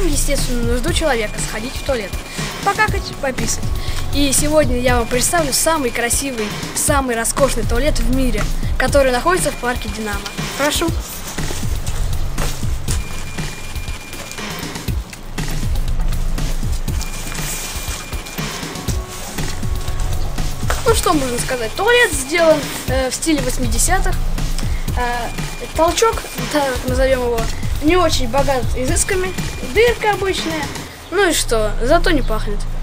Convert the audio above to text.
удовлетворяем естественную нужду человека сходить в туалет, покакать, пописать. И сегодня я вам представлю самый красивый, самый роскошный туалет в мире, который находится в парке Динамо. Прошу. Ну что можно сказать? Туалет сделан в стиле 80-х. Толчок, так назовем его, не очень богат изысками. Дырка обычная. Ну и что? Зато не пахнет.